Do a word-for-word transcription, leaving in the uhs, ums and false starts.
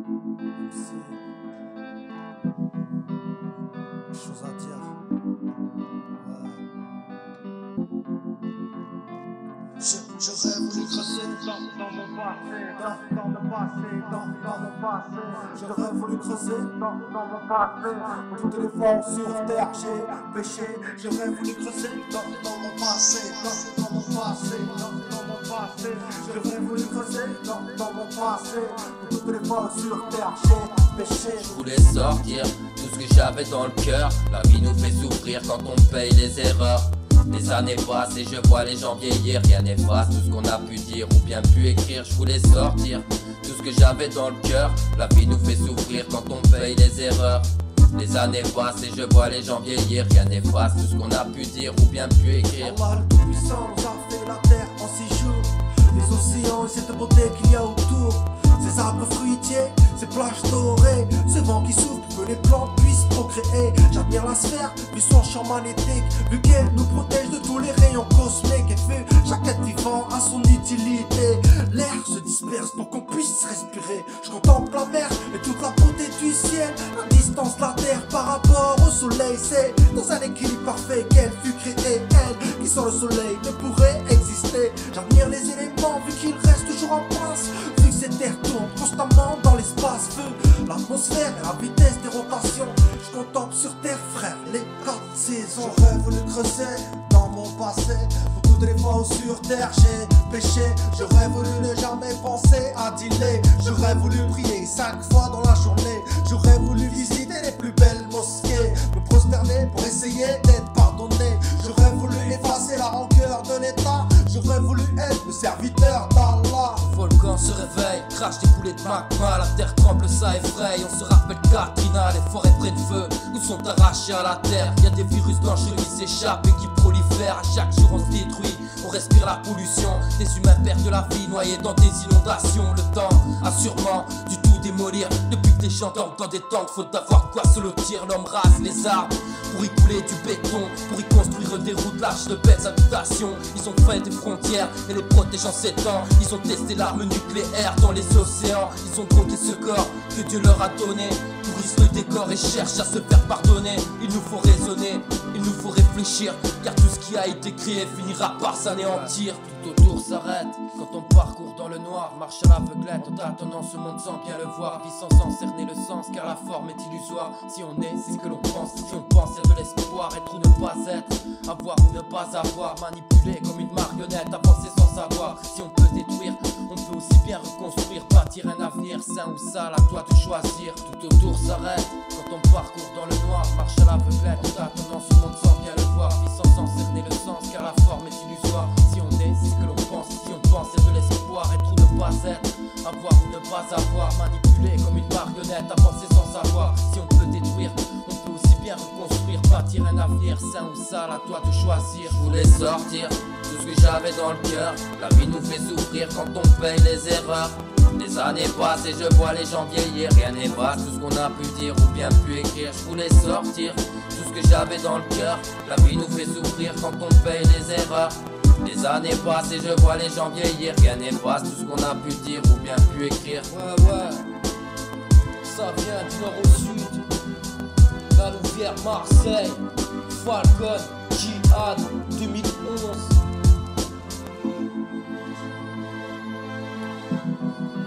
M C, chose à dire. Ouais. Je, j'aurais voulu creuser dans, dans mon passé, dans, dans mon passé, dans, dans mon passé. J'aurais voulu creuser dans, dans mon passé. Pour toutes les fois sur terre j'ai péché. J'aurais voulu creuser dans, dans mon passé, dans, dans mon passé, dans, dans mon passé. J'aurais voulu creuser dans, dans mon passé. Pour toutes les fois sur terre j'ai péché. Je voulais sortir tout ce que j'avais dans le cœur. La vie nous fait souffrir quand on paye les erreurs. Les années passent et je vois les gens vieillir. Rien n'efface tout ce qu'on a pu dire ou bien pu écrire. Je voulais sortir tout ce que j'avais dans le cœur. La vie nous fait souffrir quand on paye les erreurs. Les années passent et je vois les gens vieillir. Rien n'efface tout ce qu'on a pu dire ou bien pu écrire. Allah le Tout-Puissant nous a fait la terre en six jours. Les océans et cette beauté qu'il y a autour. Ces arbres fruitiers, ces plages dorées, ce vent qui souffle pour que les plantes puissent procréer. J'admire la sphère, vu son champ magnétique, vu qu'elle nous protège de tous les rayons cosmiques. Et vu chaque être vivant a son utilité. L'air se disperse pour qu'on puisse respirer. Je contemple la mer et toute la beauté du ciel. La distance de la terre par rapport au soleil, c'est dans un équilibre parfait qu'elle fut créée. Elle, qui sans le soleil ne pourrait exister. J'admire les éléments vu qu'ils restent toujours en place. Vu que cette terre tourne constamment dans l'espace. Vu l'atmosphère et la vitesse des rotations, je contemple sur terre, frère, les quatre saisons. J'aurais voulu creuser dans mon passé. Pour toutes les fois où sur terre j'ai péché. J'aurais voulu ne jamais penser à dealer. J'aurais voulu prier cinq fois dans la journée. J'aurais voulu visiter les plus belles mosquées. Me prosterner pour essayer d'être pardonné. J'aurais voulu effacer la rancœur de l'état. J'aurais voulu être le serviteur d'Allah. Le volcan se réveille, crache des coulées de magma. La terre tremble, ça effraie. On se rappelle Katrina, les forêts près de feu nous sont arrachés à la terre. Y'a des virus dangereux qui s'échappent et qui prolifèrent. À chaque jour on se détruit, on respire la pollution. Des humains perdent la vie noyés dans des inondations. Le temps a sûrement du tout démolir. Depuis que les gens dorment dans des tentes, faut avoir quoi se lotir. L'homme rase les arbres pour y couler du béton, pour y construire des routes larges de belles habitations. Ils ont fait des frontières et les protègent en sept ans. Ils ont testé l'arme nucléaire dans les océans. Ils ont drogué ce corps que Dieu leur a donné. Pourrissent le décor et cherchent à se faire pardonner. Il nous faut raisonner, il nous faut réfléchir, car tout ce qui a été créé finira par s'anéantir. Tout autour s'arrête quand on parcourt dans le noir. Marche à l'aveuglette en tâtonnant ce monde sans bien le voir. Vie sans en cerner le sens, car la forme est illusoire. Si on est, c'est ce que l'on pense. Si on pense, il y a de l'espoir. Être ou ne pas être, avoir ou ne pas avoir. Manipuler comme une marionnette, avancer sans savoir. Si on peut détruire, on peut aussi bien reconstruire. Bâtir un avenir sain ou sale, à toi de choisir. Tout autour s'arrête quand on parcourt dans le noir. Marche à l'aveuglette en tâtonnant ce monde sans bien le voir. Vie sans en cerner le sens, car la forme est illusoire. Si on est, c'est ce que l'on pense. Si on pense, il y a de l'espoir. Être ou ne pas être, avoir ou ne pas avoir. Manipuler comme une marionnette, avancer sans savoir. Si on peut détruire, on peut aussi bien reconstruire. Bâtir un avenir sain ou sale, à toi de choisir. Je voulais sortir tout ce que j'avais dans le cœur. La vie nous fait souffrir quand on paye les erreurs. Les années passent et je vois les gens vieillir. Rien n'efface tout ce qu'on a pu dire ou bien pu écrire. Je voulais sortir tout ce que j'avais dans le cœur. La vie nous fait souffrir quand on paye les erreurs. Les années passent et je vois les gens vieillir. Rien n'efface tout ce qu'on a pu dire ou bien pu écrire. Ouais ouais, ça vient du nord au sud. La Louvière, Marseille, Falcon, Jihad, deux mille onze.